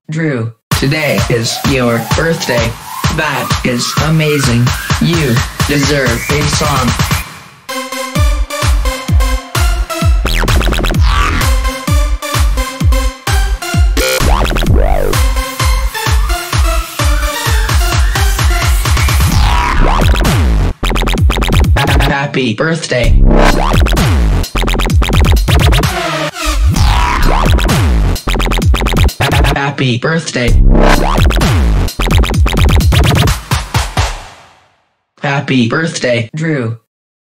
Drew, today is your birthday. That is amazing. You deserve a song. Happy birthday. Happy birthday. Happy birthday, Drew.